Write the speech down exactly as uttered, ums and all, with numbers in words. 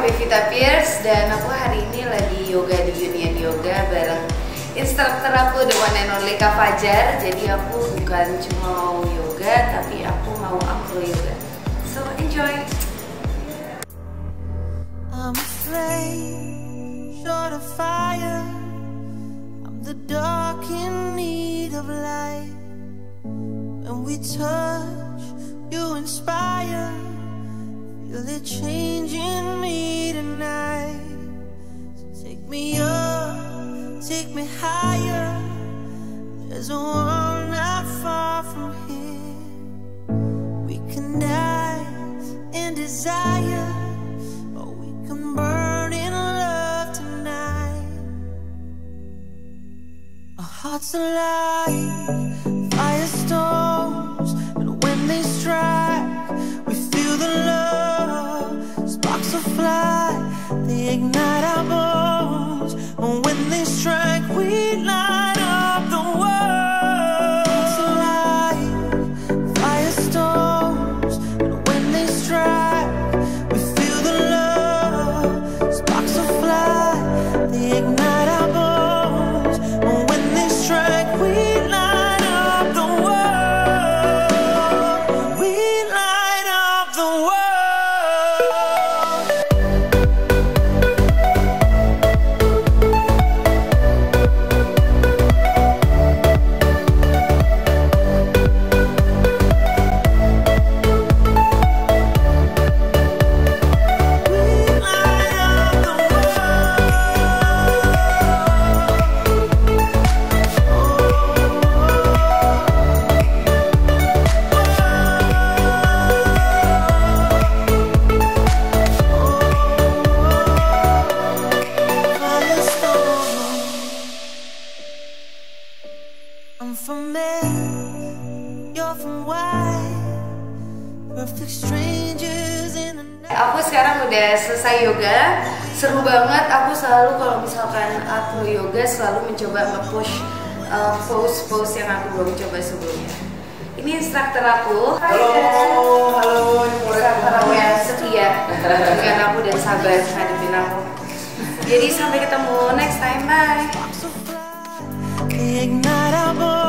Pevita Pierce dan aku hari ini lagi yoga di Union Yoga bareng instruktur aku the one and only Kak Fajar. Jadi aku bukan cuma mau yoga tapi aku mau acro yoga. So enjoy. I'm afraid, short of fire. I'm the dark in need of light. When we touch, you inspire. Feel it changing me tonight. So take me up, take me higher. There's a world not far from here. We can dance in desire, or we can burn in love tonight. Our hearts alive, firestorms, and when they strike, we feel the love. Sparks will fly, they ignite our bones, and when they strike, we light up the world. It's alive, firestorms, and when they strike, we feel the love. Sparks will fly, they ignite our bones, and when they strike, we light up the world. We light up the world. I'm from Mel, you're from Y, perfect strangers in the night. Aku sekarang udah selesai yoga, seru banget. Aku selalu kalau misalkan aku yoga selalu mencoba nge-push uh, pose-pose yang aku belum coba sebelumnya. Ini instruktur aku. Halo, halo, instruktur aku yang setia dengan aku dan sabar ngadepin aku. Jadi sampai ketemu next time, bye. Ignite our